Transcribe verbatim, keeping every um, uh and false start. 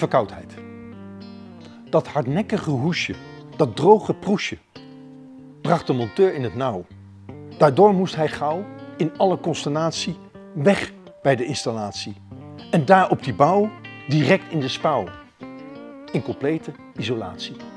verkoudheid. Dat hardnekkige hoesje, dat droge proesje, bracht de monteur in het nauw. Daardoor moest hij gauw, in alle consternatie, weg bij de installatie. En daar op die bouw, direct in de spouw, in complete isolatie.